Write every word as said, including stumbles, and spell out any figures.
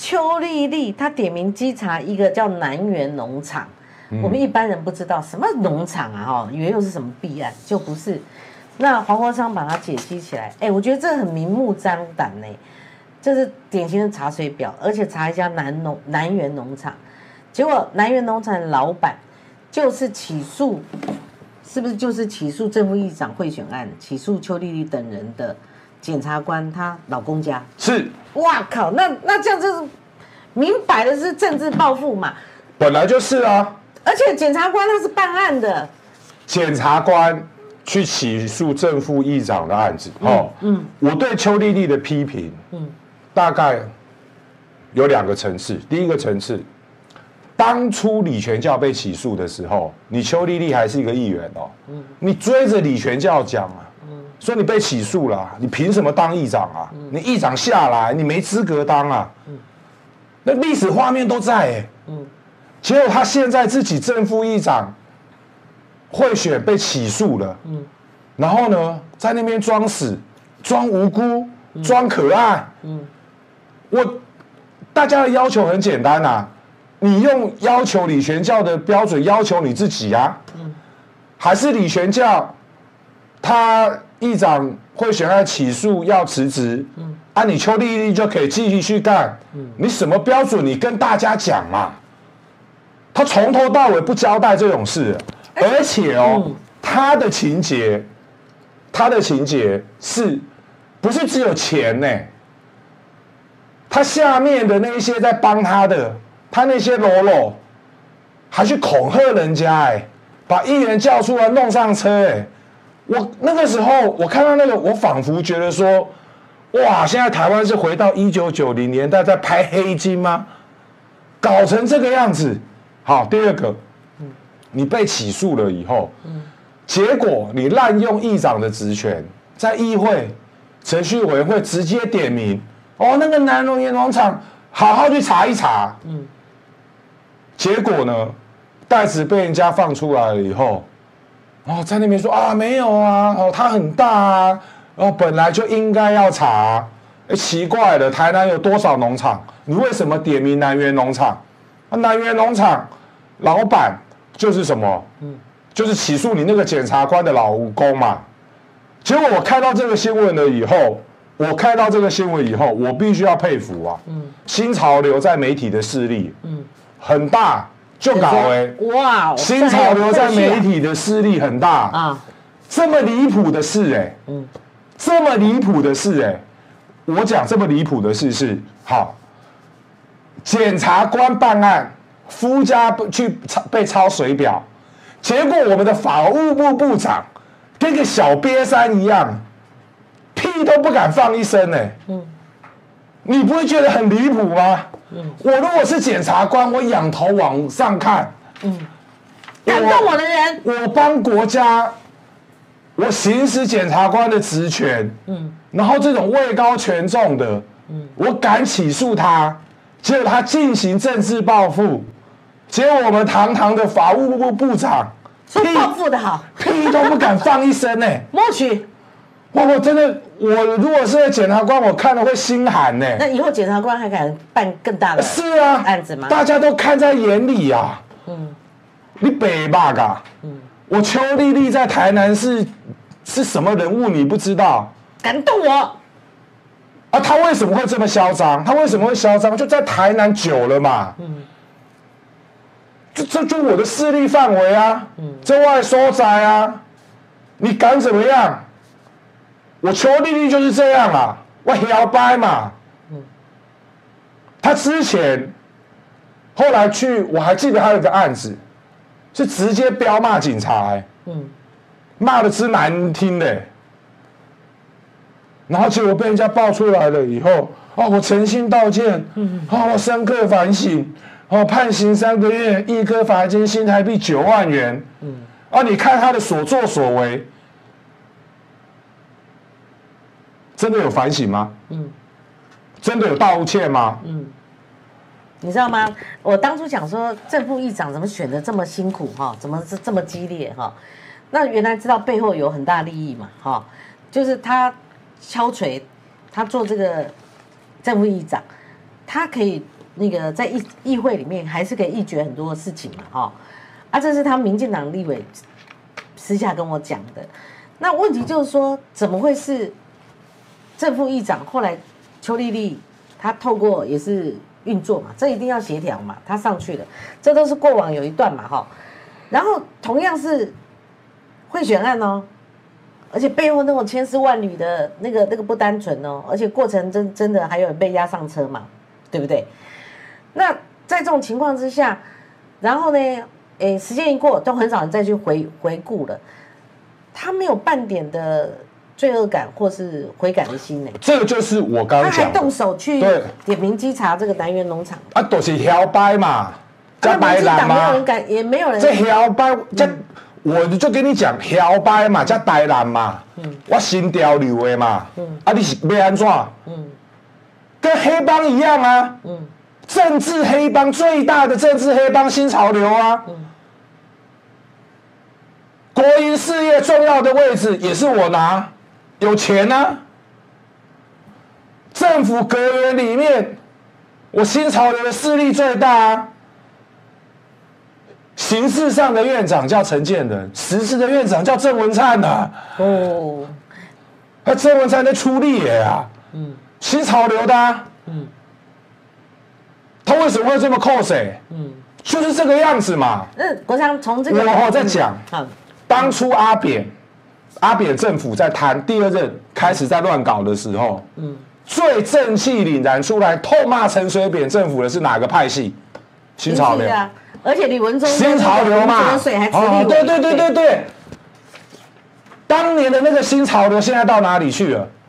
邱丽丽她点名稽查一个叫南园农场，嗯、我们一般人不知道什么农场啊，哈，以为又是什么弊案，就不是。那黄国昌把它解析起来，哎，我觉得这很明目张胆呢，这是典型的查水表，而且查一家南农南园农场，结果南园农场的老板就是起诉，是不是就是起诉正副议长贿选案，起诉邱丽丽等人的检察官她老公家？ 是， 哇靠，那那这样就是明摆的是政治报复嘛？ 本来就是啊， 而且检察官他是办案的， 检察官。去起诉正副议长的案子，哦，嗯，我对邱丽丽的批评，嗯，大概有两个层次。第一个层次，当初李全教被起诉的时候，你邱丽丽还是一个议员哦，嗯，你追着李全教讲啊，嗯，说你被起诉了，你凭什么当议长啊？嗯、你议长下来，你没资格当啊，嗯，那历史画面都在哎、欸，嗯，结果他现在自己正副议长。贿选被起诉了，嗯，然后呢，在那边装死、装无辜、嗯、装可爱，嗯，我大家的要求很简单啊，你用要求李全教的标准要求你自己啊，嗯，还是李全教他议长贿选案起诉要辞职，嗯，啊，你邱丽丽就可以继续去干，嗯，你什么标准？你跟大家讲嘛，他从头到尾不交代这种事。而且哦，嗯、他的情节，他的情节是，不是只有钱呢？他下面的那一些在帮他的，他那些喽啰，还去恐吓人家哎，把议员叫出来弄上车哎。我那个时候我看到那个，我仿佛觉得说，哇，现在台湾是回到一九九零年代在拍黑金吗？搞成这个样子。好，第二个。你被起诉了以后，嗯、结果你滥用议长的职权，在议会程序委员会直接点名，哦，那个南农园农场好好去查一查。嗯、结果呢，袋子被人家放出来了以后，哦，在那边说啊没有啊，哦它很大啊，哦本来就应该要查。哎，奇怪了，台南有多少农场？你为什么点名南园农场？啊，南园农场老板。就是什么？嗯，就是起诉你那个检察官的老公嘛。结果我看到这个新闻了以后，我看到这个新闻以后，我必须要佩服啊，嗯，新潮流在媒体的势力，嗯，很大，就搞哎，哇，新潮流在媒体的势力很大啊，这么离谱的事哎，嗯，这么离谱的事哎，我讲这么离谱的事是好，检察官办案。夫家去被抄水表，结果我们的法务部部长跟个小瘪三一样，屁都不敢放一声呢、欸。嗯，你不会觉得很离谱吗？嗯，我如果是检察官，我仰头往上看，嗯， 感动我的人， 我帮国家，我行使检察官的职权，嗯，然后这种位高权重的，嗯，我敢起诉他，结果他进行政治报复。结果我们堂堂的法务部部长说报复的好， 屁都不敢放一声呢、欸， 默许。 哇，我真的，我如果是检察官，我看了会心寒呢、欸。 那以后检察官还敢办更大的是啊案子吗？ 大家都看在眼里啊。嗯，你北霸噶，嗯，我邱丽丽在台南是是什么人物？你不知道？ 感动我。 啊，他为什么会这么嚣张？他为什么会嚣张？就在台南久了嘛。嗯。这这就我的势力范围啊，嗯，这外收窄啊，你敢怎么样？我邱丽丽就是这样啦，我摇摆嘛，嗯，他之前，后来去，我还记得还有一个案子，是直接飙骂警察、欸，嗯，骂的之难听的、欸，然后结果被人家爆出来了以后，哦，我诚心道歉，嗯，哦，我深刻反省。哦，判刑三个月，一颗罚金新台币九万元。嗯，啊，你看他的所作所为，真的有反省吗？嗯，真的有道歉吗？嗯， 你知道吗？我当初讲说正副议长怎么选的这么辛苦哈，怎么是这么激烈哈？那原来知道背后有很大利益嘛哈，就是他敲锤，他做这个正副议长。 他可以那个在议议会里面还是可以议决很多的事情嘛，哈、哦，啊，这是他民进党立委私下跟我讲的。那问题就是说，怎么会是正副议长后来邱丽丽她透过也是运作嘛，这一定要协调嘛，她上去了，这都是过往有一段嘛，哈。然后同样是贿选案哦，而且背后那种千丝万缕的那个那个不单纯哦，而且过程真真的还有人被押上车嘛，对不对？那在这种情况之下，然后呢，诶，时间一过，都很少人再去回回顾了，他没有半点的罪恶感或是悔改的心呢。 这个就是我刚刚讲的， 他还动手去点名稽查这个南园农场啊，都是摇摆嘛。 这白人嘛，没有人敢，也没有人。 这摇摆，这、嗯、我就跟你讲，摇摆嘛，这台南嘛，嗯、我新潮流的嘛，嗯、啊，你是要安怎？嗯，跟黑帮一样啊，嗯，政治黑帮最大的政治黑帮新潮流啊，嗯，国营事业重要的位置也是我拿，有钱啊，政府阁员里面，我新潮流的势力最大啊。形式上的院长叫陈建仁，实质的院长叫郑文灿呐、啊。哦，那郑文灿在出力耶啊，嗯，新潮流的、啊，嗯，他为什么会这么扣谁？嗯，就是这个样子嘛。 嗯，国强从这个我在讲，嗯、当初阿扁，阿扁政府在谈第二任开始在乱搞的时候，嗯，最正气凛然出来痛骂陈水扁政府的是哪个派系？新潮流。 而且李文忠新潮流嘛， 水还哦，对对对对对，当年的那个新潮流现在到哪里去了？